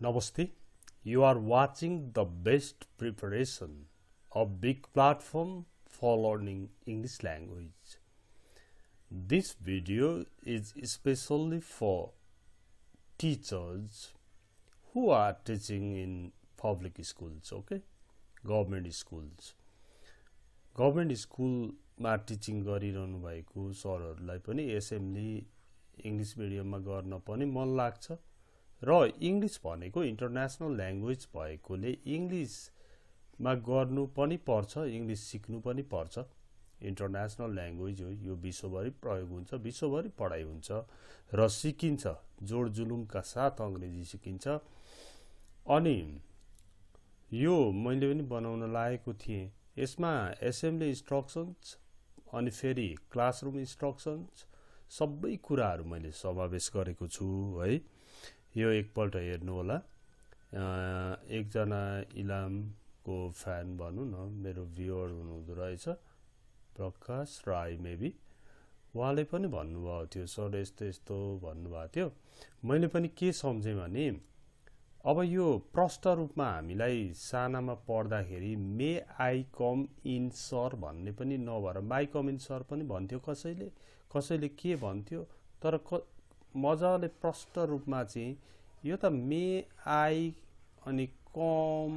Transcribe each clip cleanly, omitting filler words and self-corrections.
Namaste. You are watching the best preparation, a big platform for learning English language. This video is especially for teachers who are teaching in public schools, okay? Government schools. Government school मा teaching गरिरहनु भएको सरहरुलाई पनि assembly English मिडियममा गर्न पनि मन लाग्छ र English भनेको इन्टरनेशनल ल्याङ्ग्वेज भएकोले इंग्लिशमा गर्नु पनि पर्छ, इंग्लिश सिक्नु पनि पर्छ। इन्टरनेशनल ल्याङ्ग्वेज हो, यो विश्वभरि प्रयोग हुन्छ, विश्वभरि पढाइ हुन्छ र सिकिन्छ, जोडजुलुमका साथ अंग्रेजी सिकिन्छ। अनि यो मैले पनि बनाउन लागेको थिएँ। यसमा एसेम्बली इन्स्ट्रक्सन्स अनि फेरि क्लासरुम इन्स्ट्रक्सन्स सबै कुराहरु मैले समावेश गरेको छु है। यो एकपल्ट हेर्नु होला। एकजना इलामको फ्यान भनौं न, मेरो भ्युअर हुनुहुँदो रहेछ, प्रकाश राई मेबी, उहाँले पनि भन्नुभएको थियो सर यस्तो यस्तो भन्नुभएको थियो। मैले पनि के सम्झेँ भने अब यो प्रष्ट रूपमा हामीलाई सानामा पढ्दाखेरि may I come in sir भन्ने पनि नभएर माई कम इन सर पनि भन्थ्यो कसैले, कसैले के भन्थ्यो, तर मजाले प्रष्ट रूपमा चाहिँ यो त मे आई अनि कम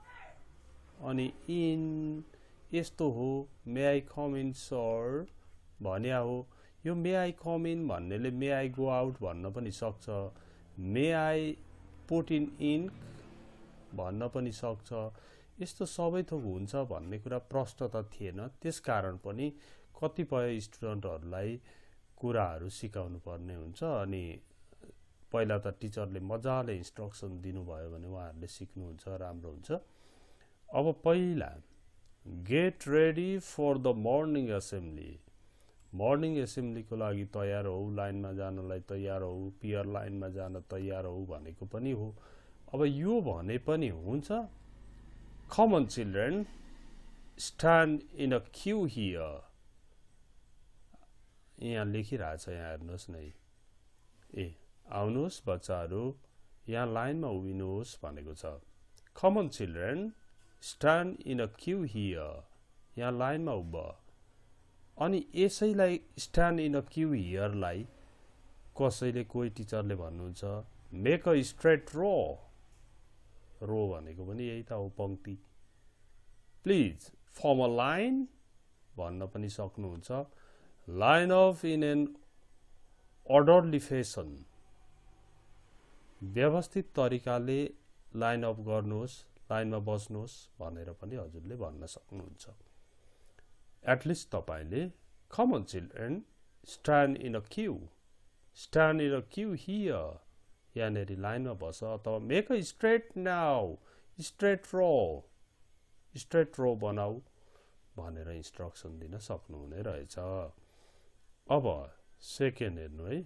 अनि इन यस्तो हो। May I come in sir भन्या हो। यो मे आई कम इन भन्नेले मे आई गो आउट भन्न पनि सक्छ, may I put in ink भन्न पनि सक्छ। यस्तो सबै थोक हुन्छ भन्ने कुरा प्रष्ट त थिएन। त्यसकारण पनि कतिपय स्टुडेन्टहरुलाई कुराहरु सिकाउनु पर्ने हुन्छ। अनि पहिला त टिचरले मजाले इन्स्ट्रक्सन दिनुभयो भने उहाँहरुले सिक्नुहुन्छ, राम्रो हुन्छ। अब पहिला get ready for the morning assembly. Morning एसेम्बलीको लागि तयार हो, लाइनमा जानलाई तयार हो, पियर लाइनमा जान तयार हो भनेको पनि हो। अब यो भने पनि हुन्छ। Come on children, stand in a queue here. यहाँ लेखिरहेछ, यहाँ हेर्नुहोस् न। ए आउनुहोस् बच्चाहरु, यहाँ लाइनमा उभिनुहोस् भनेको छ। Come on children, stand in a queue here. यहाँ लाइनमा उभ। अनि यसैलाई stand in a queue here लाई कसैले कोही टिचरले भन्नुहुन्छ make a straight row. Row भनेको पनि यही त हो, पंक्ति। प्लिज फर्म अ लाइन भन्न पनि सक्नुहुन्छ। Line of in an orderly fashion. व्यवस्थित तरिकाले लाइन अप गर्नुहोस्, लाइनमा बस्नुहोस् भनेर पनि हजुरले भन्न सक्नुहुन्छ। एटलिस्ट तपाईले come on children, stand in a queue, stand in a queue here, यहाँनेरि लाइनमा बस, अथवा make a straight now, straight row, straight row बनाऊ भनेर इन्स्ट्रक्सन दिन सक्नुहुने रहेछ। अब सेकेन्ड हेर्नु है।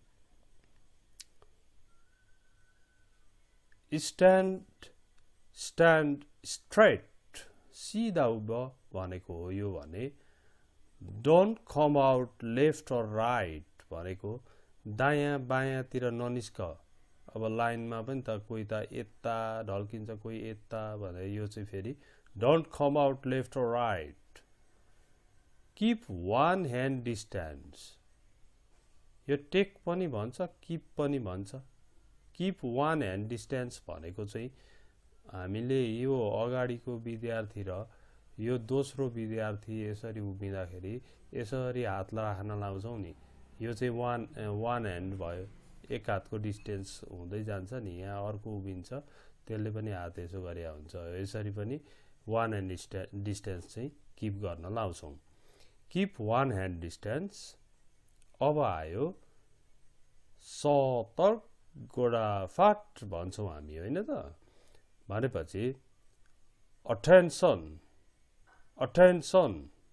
स्ट्यान्ड स्ट्रेट, सिधा उभ भनेको हो यो भने। Don't come out left or right भनेको दायाँ बायाँतिर ननिस्क। अब लाइनमा पनि त कोही त यता ढल्किन्छ, कोही यता भने यो चाहिँ फेरि don't come out left or right. Keep one hand distance. यो टेक पनि भन्छ, कीप पनि भन्छ। कीप वन ह्यान्ड डिस्टेन्स भनेको चाहिँ हामीले यो अगाडिको विद्यार्थी र यो दोस्रो विद्यार्थी यसरी उभिँदाखेरि यसरी हात राख्न लाउँछौ नि, यो चाहिँ वन ह्यान्ड भयो। एक हातको डिस्टेन्स हुँदै जान्छ नि, यहाँ अर्को उभिन्छ त्यसले पनि हात यसो गरे हुन्छ। यसरी पनि वन ह्यान्ड डिस्टेन्स चाहिँ कीप गर्न लाउँछौ। Keep one hand distance. अब आयो सतर्क गोडाफाट भन्छौं हामी, हैन त? भनेपछि अटेन्सन, अटेन्सन,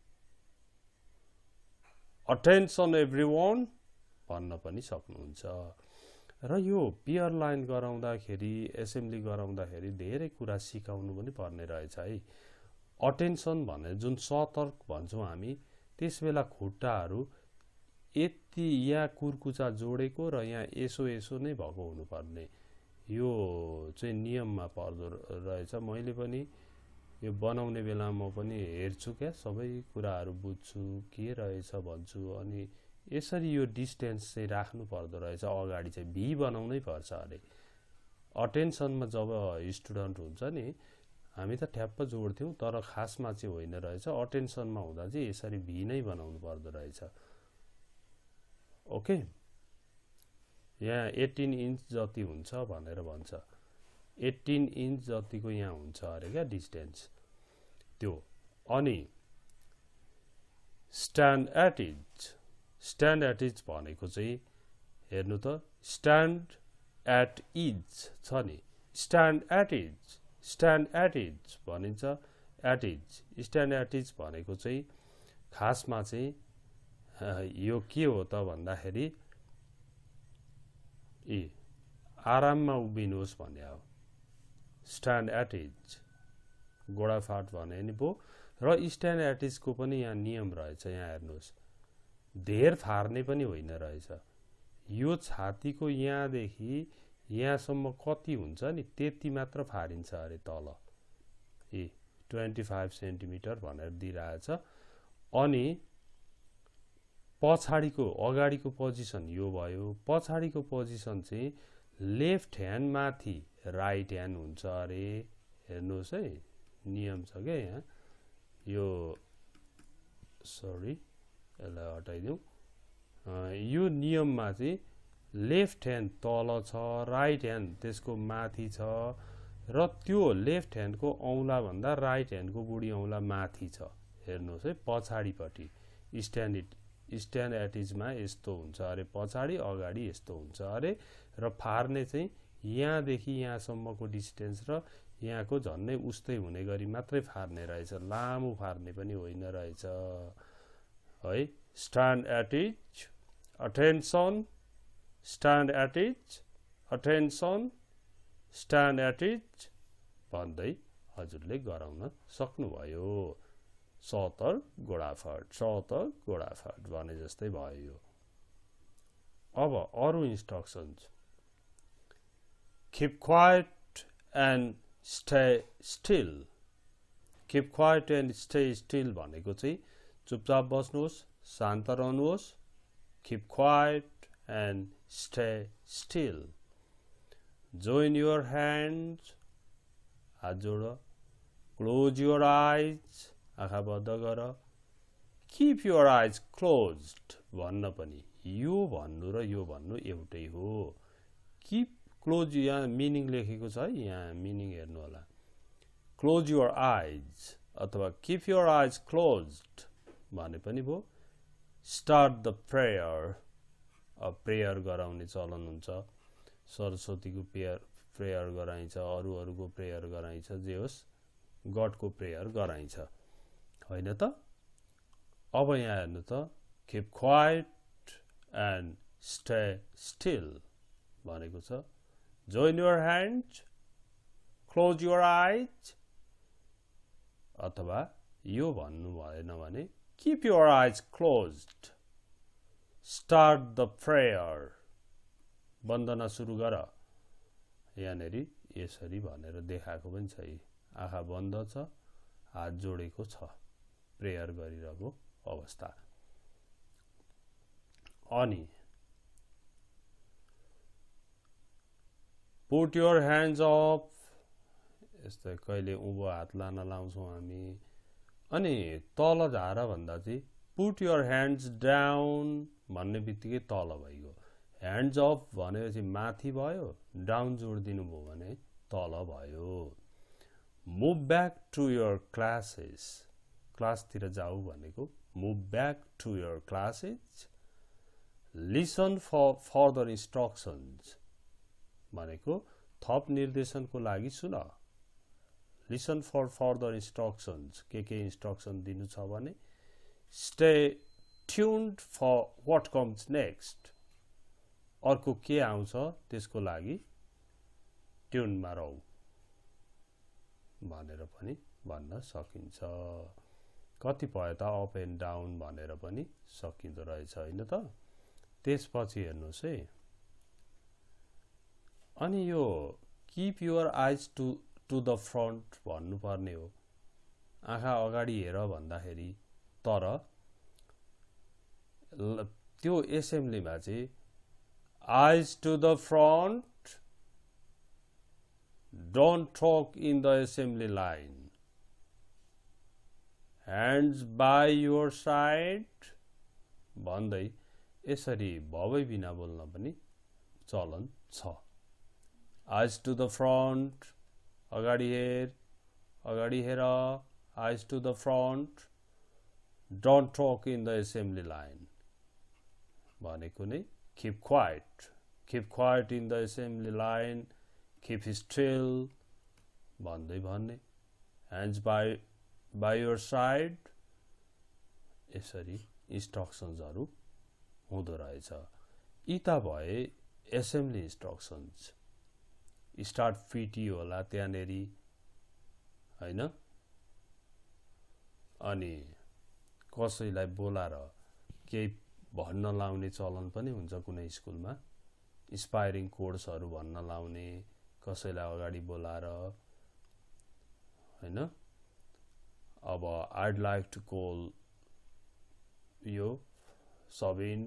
अटेन्सन एभ्रीवन भन्न पनि सक्नुहुन्छ। र यो पियर लाइन गराउँदाखेरि, एसेम्बली गराउँदाखेरि धेरै कुरा सिकाउनु पनि पर्ने रहेछ है। अटेन्सन भने जुन सतर्क भन्छौं हामी, त्यसबेला खुट्टाहरु यति यहाँ कुर्कुचा जोडेको र यहाँ यसो यसो नै भएको हुनुपर्ने। यो चाहिँ नियममा पर्दो रहेछ। मैले पनि यो बनाउने बेलामा म पनि हेर्छु क्या, सबै कुराहरू बुझ्छु के रहेछ भन्छु, अनि यसरी यो डिस्टेन्स चाहिँ राख्नु पर्दो रहेछ। अगाडि चाहिँ भी बनाउनै पर्छ अरे। अटेन्सनमा जब स्टुडेन्ट हुन्छ नि, हामी त ठ्याप्प जोड्थ्यौँ, तर खासमा चाहिँ होइन रहेछ। अटेन्सनमा हुँदा चाहिँ यसरी भी नै बनाउनु पर्दो रहेछ। ओके, यहाँ 18 इन्च जति हुन्छ भनेर भन्छ। 18 इन्च जतिको यहाँ हुन्छ अरे क्या डिस्टेन्स त्यो। अनि stand at ease, stand at ease भनेको चाहिँ हेर्नु त, स्ट्यान्ड एट इज छ नि, stand at ease, stand at ease भनिन्छ। At ease, stand at ease भनेको चाहिँ खासमा चाहिँ यो के हो त भन्दाखेरि आराममा उभिनुहोस् भन्ने हो। स्ट्यान्ड एट इज गोडाफाट भने नि भो। र स्ट्यान्ड एट इजको पनि यहाँ नियम रहेछ। यहाँ हेर्नुहोस्, धेर फार्ने पनि होइन रहेछ। यो छातीको यहाँदेखि यहाँसम्म कति हुन्छ नि त्यति मात्र फारिन्छ अरे तल। 25 सेन्टिमिटर भनेर दिइरहेछ। अनि पछाडिको, अगाडिको पोजिसन यो भयो, पछाडिको पोजिसन चाहिँ लेफ्ट ह्यान्ड माथि राइट ह्यान्ड हुन्छ अरे। हेर्नुहोस् है, नियम छ क्या यहाँ। यो सरी, यसलाई हटाइदिउँ। यो नियममा चाहिँ लेफ्ट ह्यान्ड तल छ, राइट ह्यान्ड त्यसको माथि छ, र त्यो लेफ्ट ह्यान्डको औँला भन्दा राइट ह्यान्डको बुढी औँला माथि छ। हेर्नुहोस् है, पछाडिपट्टि स्ट्यान्ड एट इजमा यस्तो हुन्छ अरे, पछाडि अगाडि यस्तो हुन्छ अरे। र फार्ने चाहिँ यहाँदेखि यहाँसम्मको डिस्टेन्स र यहाँको झन्नै उस्तै हुने गरी मात्रै फार्ने रहेछ, लामो फार्ने पनि होइन रहेछ है। Stand at ease, attention, stand at ease, attention, stand at ease भन्दै हजुरले गराउन सक्नुभयो। सतर गोडाफाट, सतर गोडाफाट भने जस्तै भयो यो। अब अरू instructions, keep quiet and stay still। keep quiet and stay still भनेको चाहिँ चुपचाप बस्नुहोस्, शान्त रहनुहोस्। keep quiet and stay still। join your hands, हात जोड। close your eyes, आँखा बन्द गर। keep your eyes closed भन्न पनि यो भन्नु र यो भन्नु एउटै हो। keep क्लोज, यहाँ मिनिङ लेखेको छ है, यहाँ मिनिङ हेर्नु होला। क्लोज योर आइज अथवा किप योर आइज क्लोज्ड भने पनि भयो। स्टार्ट द प्रेयर, प्रेयर गराउने चलन हुन्छ। सरस्वतीको प्रेयर गराइन्छ, अरूको प्रेयर गराइन्छ, जे होस् गडको प्रेयर गराइन्छ होइन त। अब यहाँ हेर्नु त, keep quiet and stay still भनेको छ। join your hands, close your eyes, अथवा यो भन्नु भएन भने keep your eyes closed, start the prayer, वन्दना सुरु गर। यहाँनेरि यसरी भनेर देखाएको पनि छ। आँखा बन्द छ, हात जोडेको छ, प्रेयर गरिरहेको अवस्था। अनि put your hands up, यस्तै कहिले उँभो हात लान लाउँछौँ हामी। अनि तल झार भन्दा चाहिँ put your hands down भन्ने बित्तिकै तल भइगयो। hands up भनेपछि माथि भयो, डाउन जोडिदिनु भयो भने तल भयो। move back to your classes, क्लासतिर जाऊ भनेको move back to your classes। listen for further instructions भनेको थप निर्देशनको लागि सुन। लिसन फर फर्दर इन्स्ट्रक्सन्स, के इन्स्ट्रक्सन दिनु छ भने stay tuned for what comes next, अर्को के आउँछ त्यसको लागि ट्युनमा रहौ भनेर पनि भन्न सकिन्छ। कतिपय त अप एन्ड डाउन भनेर पनि सकिँदो रहेछ होइन त। त्यसपछि हेर्नुहोस् है, अनि यो keep your eyes to the front भन्नु पर्ने हो, आँखा अगाडि हेर भन्दाखेरि। तर त्यो एसेम्ब्लीमा चाहिँ eyes to the front, don't talk in the assembly line, hands by your side भन्दै यसरी भवै बिना बोल्न पनि चलन छ। eyes to the front, अगाडि हेर, eyes to the front, don't talk in the assembly line भनेको नै keep quiet in the assembly line, keep still भन्दै भन्ने। hands by your side, यसरी इन्स्ट्रक्सन्सहरु हुँदो रहेछ। यी त भए एसेम्ब्ली इन्स्ट्रक्सन्स। स्टार्ट पिटी होला त्यहाँनेरि हैन। अनि कसैलाई बोलाएर केही भन्न लाउने चलन पनि हुन्छ कुनै स्कुलमा, इन्स्पायरिङ कोड्सहरु भन्न लाउने, कसैलाई अगाडि बोलाएर हैन। अब I'd like to call you Sabin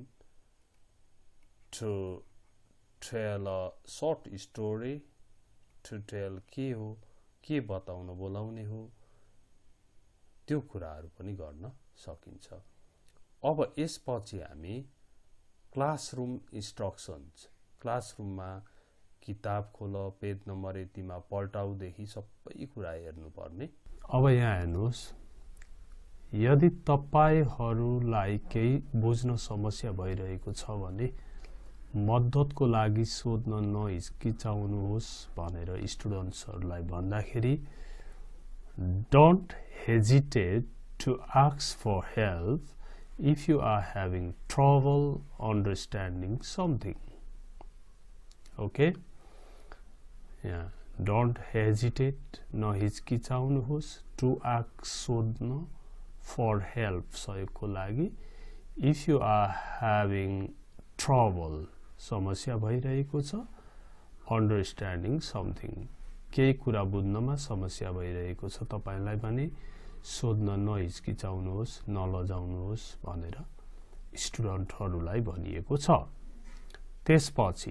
to tell a short story, to tell के हो, के बताउन बोलाउने हो, त्यो कुराहरु पनि गर्न सकिन्छ। अब यसपछि हामी क्लासरुम इन्स्ट्रक्सन्स, क्लासरुममा किताब खोल, पेज नम्बर यतिमा पल्टाउ देखि सबै कुरा हेर्नु पर्ने। अब यहाँ हेर्नुस्, यदि तपाईहरुलाई केही बुझ्न समस्या भइरहेको छ भने मद्दतको लागि सोध्न नहिचकिचाउनुहोस् भनेर स्टुडेन्ट्सहरुलाई भन्दाखेरि don't hesitate to ask for help if you are having trouble understanding something. Okay? Yeah. Don't hesitate, नहिचकिचाउनुहोस्, to ask सोध्न, for help सहयोगको लागि, if you are having trouble समस्या भइरहेको छ, understanding something केही कुरा बुझ्नमा समस्या भइरहेको छ तपाईलाई भने सोध्न नहिचकिचाउनुहोस्, नलजाउनुहोस् भनेर स्टुडेन्टहरुलाई भनिएको छ। त्यसपछि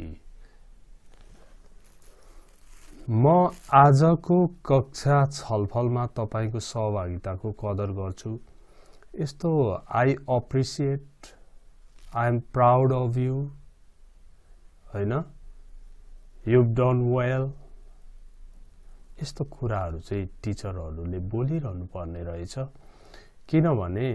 म आजको कक्षा छलफलमा तपाईको सहभागिताको कदर गर्छु। यस्तो I appreciate, I am proud of you हैन, you've done well, यस्तो कुराहरु चाहिँ टिचरहरुले बोलिरहनु पर्ने रहेछ। किनभने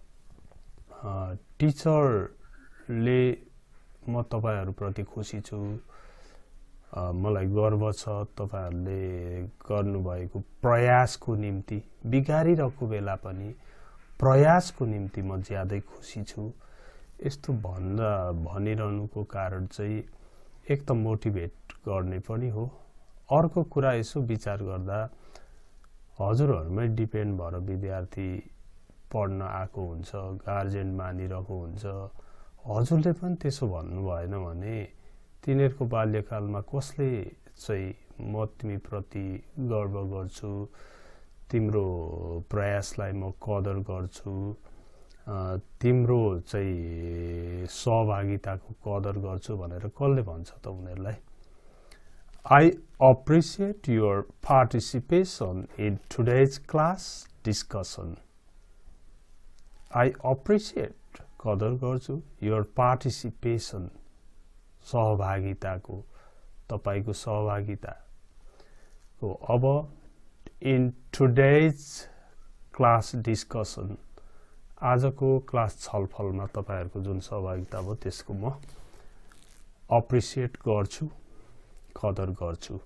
टिचरले म तपाईहरु प्रति खुसी छु, मलाई गर्व छ तपाईहरुले गर्नुभएको प्रयासको निम्ति, बिगारिरहेको बेला पनि प्रयासको निम्ति म ज्यादै खुसी छु। यस्तो भनिरहनुको कारण चाहिँ एक त मोटिभेट गर्ने पनि हो, अर्को कुरा यसो विचार गर्दा हजुरहरुमै डिपेन्ड भएर विद्यार्थी पढ्न आएको हुन्छ, गार्जियन मानिरहेको हुन्छ, हजुरले पनि त्यसो भन्नु भएन भने तिनीहरुको बाल्यकालमा कसले चाहिँ म तिमी प्रति गर्व गर्छु, तिम्रो प्रयासलाई म कदर गर्छु, तिम्रो चाहिँ सहभागिताको कदर गर्छु भनेर कसले भन्छ त उनीहरुलाई। I appreciate your participation in today's class discussion. I appreciate, कदर गर्छु, your participation, सहभागिताको, तपाईको सहभागिता को। अब in today's class discussion, आजको क्लास छलफलमा तपाईहरुको जुन सहभागिता भयो त्यसको म अप्रिशिएट गर्छु, कदर गर्छु।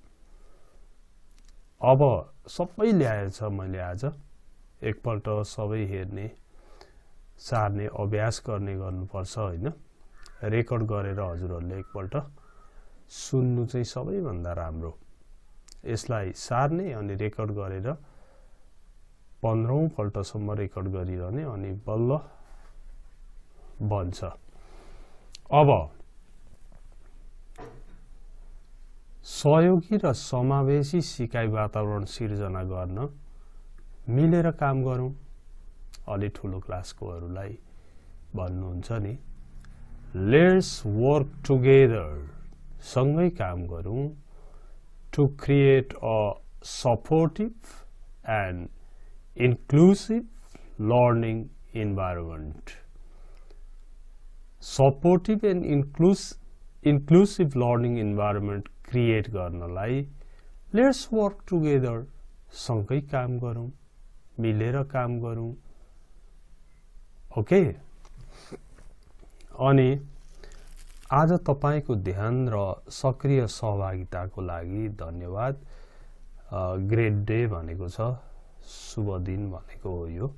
अब सबै ल्याएछ मैले आज, एकपल्ट सबै हेर्ने, सार्ने अभ्यास गर्ने गर्नुपर्छ हैन। रेकर्ड गरेर हजुरहरुले एकपल्ट सुन्नु चाहिँ सबैभन्दा राम्रो। यसलाई सार्ने अनि रेकर्ड गरेर 15औं पल्टसम्म रेकर्ड गरिरहने अनि बल्ल बन्छ। अब सहयोगी र समावेशी सिकाइ वातावरण सिर्जना गर्न मिलेर काम गरौँ। अलि ठुलो क्लासकोहरूलाई भन्नुहुन्छ नि, लेट्स वर्क टुगेदर, सँगै काम गरौँ, to create a supportive and inclusive learning environment. Supportive and inclusive learning environment create गर्नलाई लेट्स वर्क टुगेदर, सँगै काम गरौँ, मिलेर काम गरौँ। ओके। अनि आज तपाईको ध्यान र सक्रिय सहभागिताको लागि धन्यवाद। ग्रेट डे भनेको छ, शुभ दिन भनेको हो यो।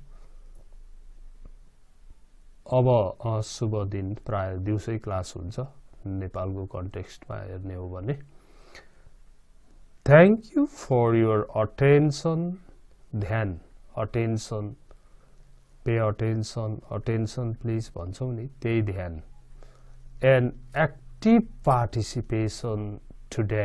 अब शुभ दिन प्राय दिउँसै क्लास हुन्छ नेपालको कन्टेक्स्टमा हेर्ने हो भने। Thank you for your attention. ध्यान, attention, pay attention, attention please भन्छौँ नि, त्यही ध्यान। And active participation today.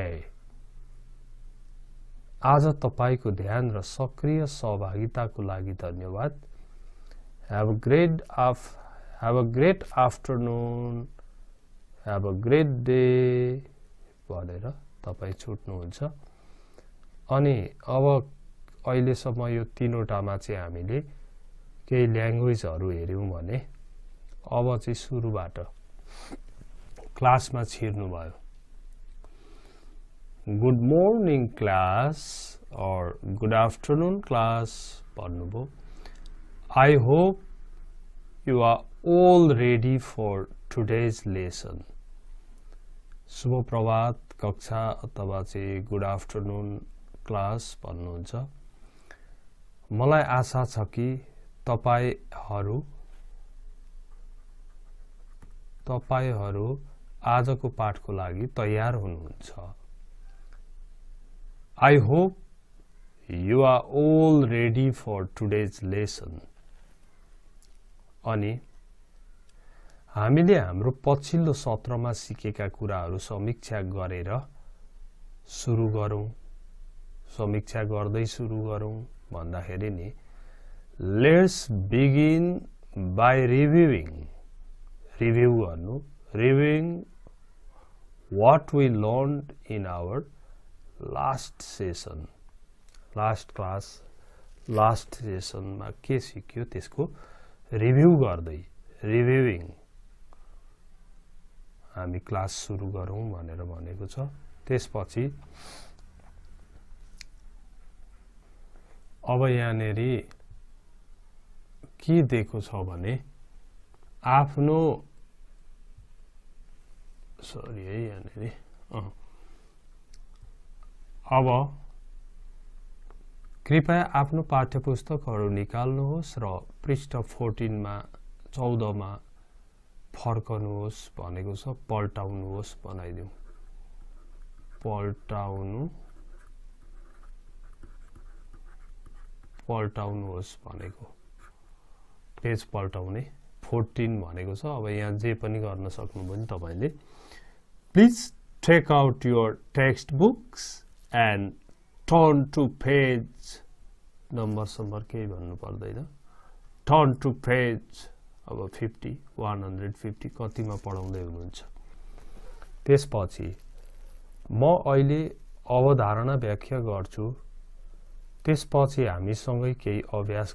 आज तपाईको ध्यान र सक्रिय सहभागिताको लागि धन्यवाद। Have a great afternoon, have a great day भनेर तपाईँ छुट्नुहुन्छ। अनि अब अहिलेसम्म यो तीनवटामा चाहिँ हामीले केही ल्याङ्ग्वेजहरू हेर्यौँ भने अब चाहिँ सुरुबाट क्लासमा छिर्नुभयो। Good morning class or good afternoon class भन्नुभयो। I hope you are all ready for today's lesson. शुभ प्रभात कक्षा अथवा चाहिँ गुड आफ्टरनुन क्लास भन्नुहुन्छ। मलाई आशा छ कि तपाईहरू आजको पाठको लागि तयार हुनुहुन्छ। I hope you are all ready for today's lesson. अनि हामीले हाम्रो पछिल्लो सत्रमा सिकेका कुराहरू समीक्षा गरेर सुरु गरौँ। समीक्षा गर्दै सुरु गरौँ भन्दाखेरि नि, let's begin by reviewing. Review गर्नु, reviewing what we learned in our last session. Last class, last सेसनमा के सिक्यो त्यसको रिभ्यू गर्दै, रिभ्युइङ हामी क्लास सुरु गरौँ भनेर भनेको छ। त्यसपछि अब यहाँनेरि के दिएको छ भने आफ्नो सरी है यहाँनेरि अब कृपया आफ्नो पाठ्यपुस्तकहरू निकाल्नुहोस् र पृष्ठ 14 मा फर्कनुहोस् भनेको छ। पल्टाउनुहोस् बनाइदिउँ, पल्टाउनुहोस् भनेको पेज पल्टाउने 14 भनेको छ। अब यहाँ जे पनि गर्न सक्नुभयो नि तपाईले। Please take out your textbooks and turn to page number केही भन्नु पर्दैन। टर्न टु पेज अब 50, 150 कतिमा पढाउँदै हुनुहुन्छ। त्यसपछि म अहिले अवधारणा व्याख्या गर्छु, त्यसपछि हामी सँगै केही अभ्यास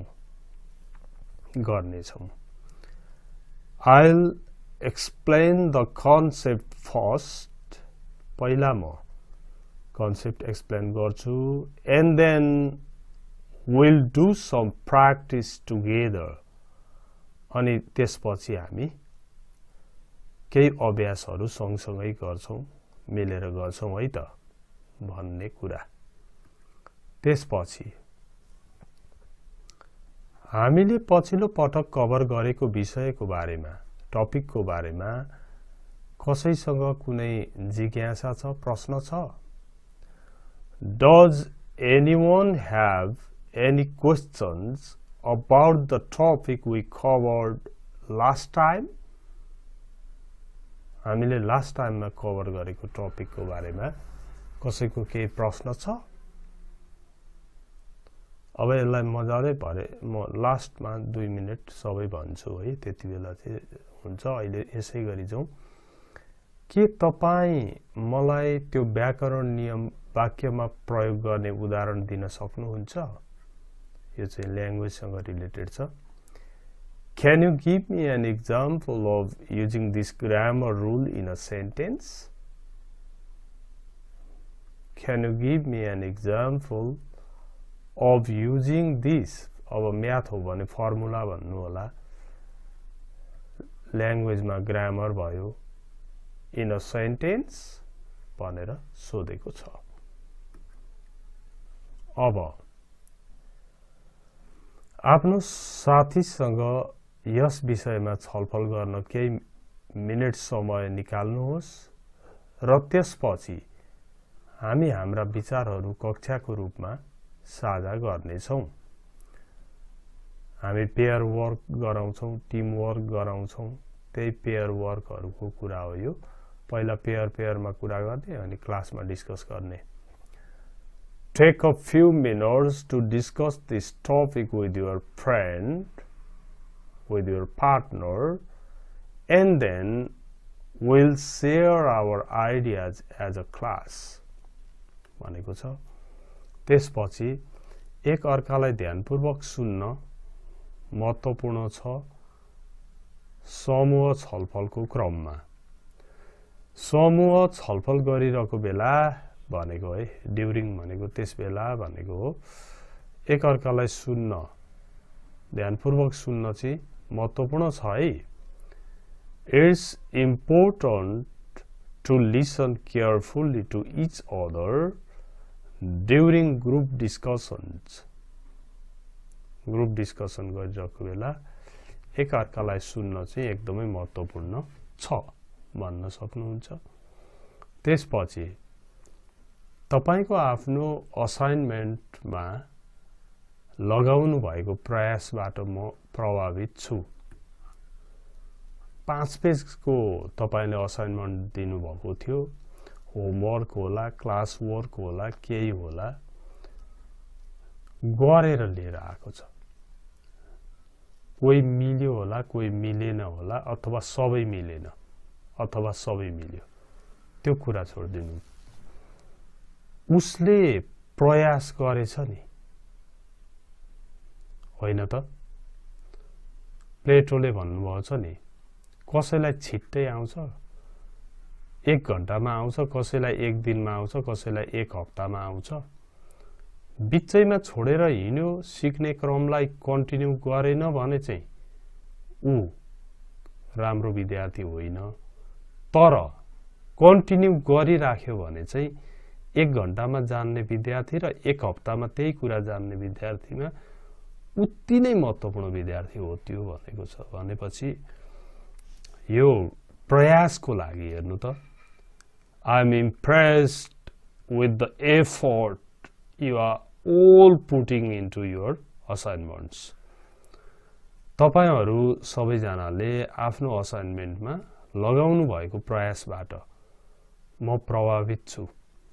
गर्नेछौँ। I'll explain the concept first. पहिला म concept explain गर्छु, and then we'll do some practice together. अनि त्यसपछि हामी केही अभ्यासहरू सँगसँगै गर्छौँ, मिलेर गर्छौँ है त भन्ने कुरा। त्यसपछि हामीले पछिल्लो पटक कभर गरेको विषयको बारेमा, टपिकको बारेमा कसैसँग कुनै जिज्ञासा छ, प्रश्न छ? Does anyone have any questions about the topic we covered last time? हामीले लास्ट टाइममा कभर गरेको टपिकको बारेमा कसैको केही प्रश्न छ? अब यसलाई मजाले भरे म लास्टमा 2 मिनेट सबै भन्छु है, त्यति बेला चाहिँ हुन्छ। अहिले यसै गरी जाउँ। के तपाईं मलाई त्यो व्याकरण नियम वाक्यमा प्रयोग गर्ने उदाहरण दिन सक्नुहुन्छ? यो चाहिँ ल्याङ्ग्वेजसँग रिलेटेड छ। Can you give me an example of using this grammar rule in a sentence? Can you give me an example of using this? अब म्याथ हो भने फर्मुला भन्नु होला, ल्याङ्ग्वेजमा ग्रामर भयो, in a sentence भनेर सोधेको छ। अब आफ्नो साथीसँग यस विषयमा छलफल गर्न केही मिनेट समय निकाल्नुहोस् र त्यसपछि हामी हाम्रा विचारहरू कक्षाको रूपमा साझा गर्नेछौं। हामी पेयर वर्क गराउँछौं, टिम वर्क गराउँछौं, त्यही पेयर वर्कहरूको कुरा हो यो। पहिला पेयरमा कुरा गर्ने अनि क्लासमा डिस्कस गर्ने। Take a few minutes to discuss this topic with your friend, with your partner, and then we'll share our ideas as a class. भनेको छ। त्यसपछि एक अर्कालाई ध्यानपूर्वक सुन्न महत्त्वपूर्ण छ समूह छलफलको क्रममा। समूह छलफल गरिरहेको बेला भनेको है, ड्युरिङ भनेको त्यस बेला भनेको हो। एक अर्कालाई सुन्न, ध्यानपूर्वक सुन्न चाहिँ महत्त्वपूर्ण छ है। It's important to listen carefully to each other during group discussions. Group discussion गरिरहेको बेला एक अर्कालाई सुन्न चाहिँ एकदमै महत्त्वपूर्ण छ भन्न सक्नुहुन्छ। त्यसपछि तपाईको आफ्नो असाइनमेन्टमा लगाउनु भएको प्रयासबाट म प्रभावित छु। 5 पेजको तपाईले असाइनमेन्ट दिनुभएको थियो, होमवर्क होला, क्लास वर्क होला, केही होला, गरेर लिएर आएको छ। कोही मिल्यो होला, कोही मिलेन होला, अथवा सबै मिलेन, अथवा सबै मिल्यो, त्यो कुरा छोड्दिनु। उसले प्रयास गरेछ नि, होइन त? प्लेटोले भन्नुभएको छ नि, कसैलाई छिट्टै आउँछ, 1 घण्टामा आउँछ, कसैलाई 1 दिनमा आउँछ, कसैलाई 1 हप्तामा आउँछ। बिचैमा छोडेर हिँड्यो, सिक्ने क्रमलाई कन्टिन्यू गरेन भने चाहिँ ऊ राम्रो विद्यार्थी होइन। तर कन्टिन्यू गरिराख्यो भने चाहिँ 1 घण्टामा जान्ने विद्यार्थी र 1 हप्तामा त्यही कुरा जान्ने विद्यार्थीमा उति नै महत्त्वपूर्ण विद्यार्थी हो त्यो भनेको छ। भनेपछि यो प्रयासको लागि हेर्नु त, I am impressed with the effort you are all putting into your assignments. तपाईहरु सबैजनाले आफ्नो असाइनमेन्टमा लगाउनु भएको प्रयासबाट म प्रभावित छु।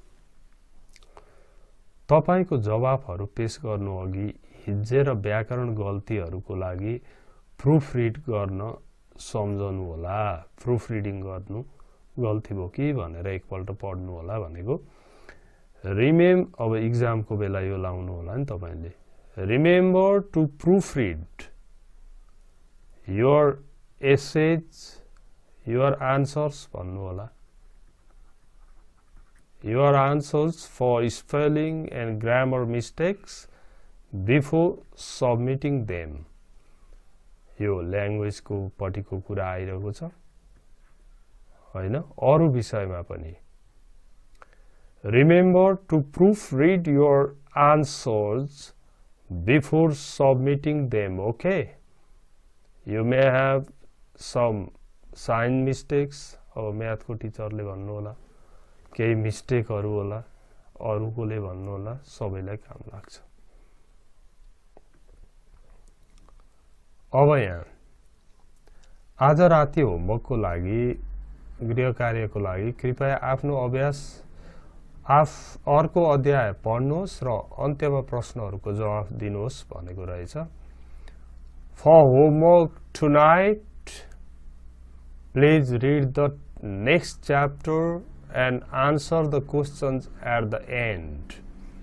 तपाईको जवाफहरु पेश गर्नु अघि हिज्जे र व्याकरण गल्तीहरुको लागि प्रुफ रिड गर्न सम्झनु होला। प्रुफ रिडिङ गर्नु गल्ती भयो कि भनेर एकपल्ट पढ्नु होला भनेको। अब एक्जाम को बेला यो लाउनु होला नि तपाईले। Remember to proofread your essays, your answers भन्नु होला। Your answers for spelling and grammar mistakes before submitting them. यो ल्याङ्ग्वेज को पटिको कुरा आइरहेको छ हैन, अरु विषयमा पनि। Remember to proofread your answers before submitting them, okay? You may have some sign mistakes. अब म्याथ को टिचरले भन्नु होला, केही मिस्टेकहरु होला, अरुकोले भन्नु होला, सबैलाई काम लाग्छ। अब यहाँ आज राति होमवर्कको लागि, गृह कार्यको लागि कृपया आफ्नो अभ्यास अर्को अध्याय पढ्नुहोस् र अन्त्यमा प्रश्नहरूको जवाफ दिनुहोस् भनेको रहेछ। For homework tonight, please read the next chapter and answer the questions at the end.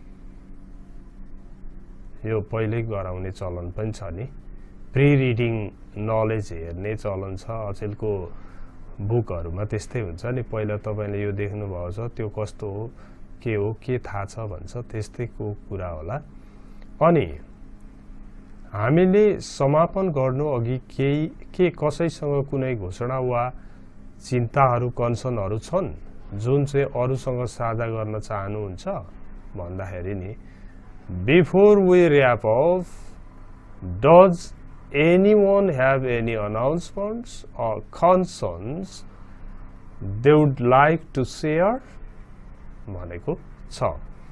यो पहिले गराउने चलन पनि छ नि, प्री रिडिङ नलेज हेर्ने चलन छ। अचेलको बुकहरुमा त्यस्तै हुन्छ नि, पहिला तपाईले यो देख्नु भएको छ, त्यो कस्तो हो के थाहा छ भन्छ, त्यस्तैको कुरा होला। अनि हामीले समापन गर्नु अघि के कसैसँग कुनै घोषणा वा चिन्ताहरू कन्सर्नहरू छन् जुन चाहिँ अरूसँग साझा गर्न चाहनुहुन्छ भन्दाखेरि नि, Before we wrap up, does anyone have any announcements or concerns they would like to share? भनेको छ।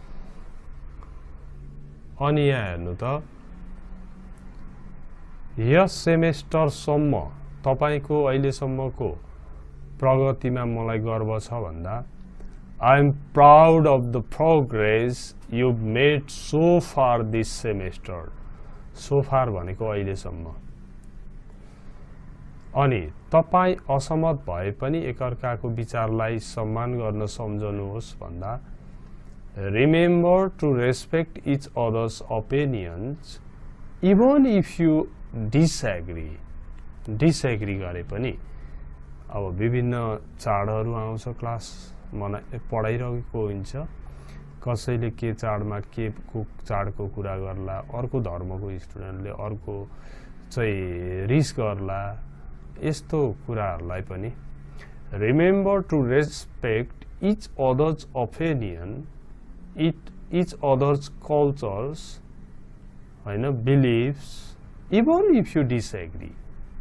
अनि यहाँ हेर्नु त, यस सेमेस्टरसम्म तपाईको अहिलेसम्मको प्रगतिमा मलाई गर्व छ भन्दा I am proud of the progress you've made so far this semester. So far भनेको अहिलेसम्म। अनि तपाई असहमत भए पनि एकअर्काको विचारलाई सम्मान गर्न सम्झनुहोस् भन्दा Remember to respect each other's opinions even if you disagree. Disagree गरे पनि अब विभिन्न चाडहरू आउँछ, क्लास पढाइरहेको हुन्छ, कसैले के चाडमा के चाडको कुरा गर्ला, अर्को धर्मको स्टुडेन्टले अर्को चाहिँ रिस गर्ला, यस्तो कुराहरूलाई पनि remember to respect each other's opinion, each other's cultures हैन, beliefs even if you disagree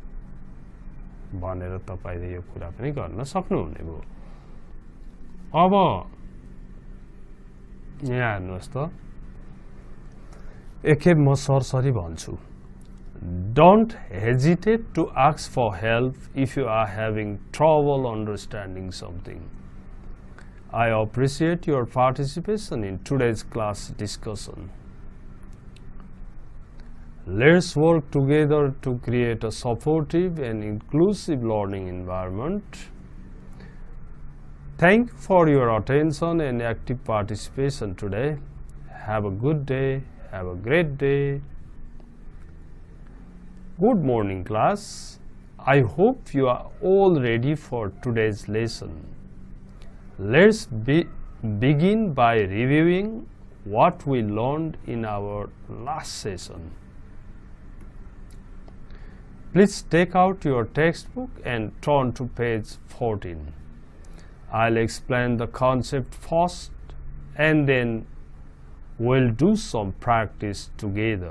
भनेर तपाईले यो कुरा पनि गर्न सक्नुहुने भयो। अब यहाँ हेर्नुहोस् त, एकखेप म सरसरी भन्छु, Don't hesitate to ask for help if you are having trouble understanding something. I appreciate your participation in today's class discussion. Let's work together to create a supportive and inclusive learning environment. Thank you for your attention and active participation today. Have a good day. Have a great day. Good morning, class. I hope you are all ready for today's lesson. Let's begin by reviewing what we learned in our last session. Please take out your textbook and turn to page 14. I'll explain the concept first and then we'll do some practice together.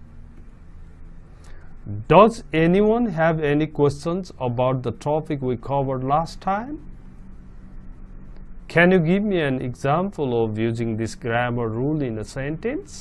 Does anyone have any questions about the topic we covered last time? Can you give me an example of using this grammar rule in a sentence?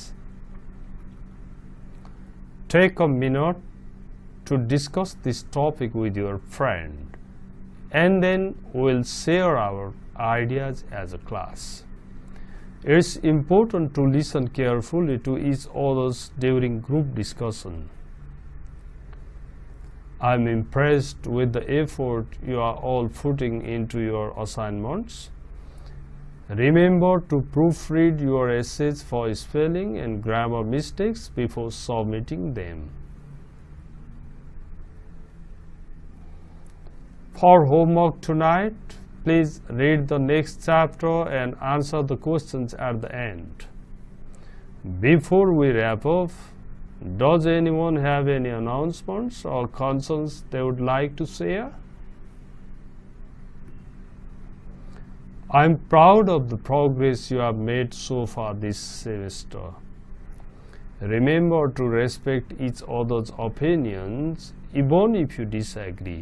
Take a minute to discuss this topic with your friend, and then we'll share our ideas as a class. It's important to listen carefully to each other during group discussion. I'm impressed with the effort you are all putting into your assignments. Remember to proofread your essays for spelling and grammar mistakes before submitting them. For homework tonight, please read the next chapter and answer the questions at the end. Before we wrap up, does anyone have any announcements or concerns they would like to share? I'm proud of the progress you have made so far this semester. Remember to respect each other's opinions, even if you disagree.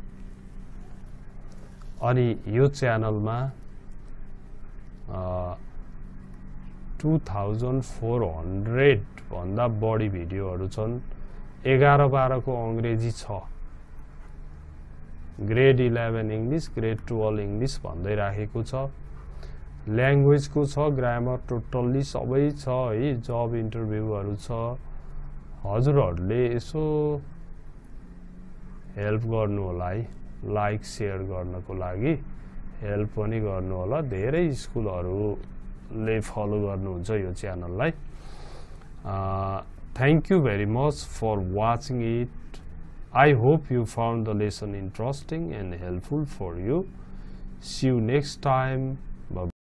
अनि यो च्यानलमा 2400 भन्दा बढी भिडियोहरू छन्। 11-12 को अंग्रेजी छ, ग्रेड 11 इंग्लिश, ग्रेड 12 इंग्लिश भन्दै राखेको छ। ल्याङ्ग्वेजको छ, ग्रामर टोटल्ली सबै छ है, जब इन्टरभ्यूहरू छ। हजुरहरूले यसो हेल्प गर्नु होला है, लाइक सेयर गर्नको लागि हेल्प पनि गर्नु होला। धेरै स्कुलहरूले फलो गर्नुहुन्छ यो च्यानललाई। Thank you very much for watching it. I hope you found the lesson interesting and helpful for you. See you next time. Bye.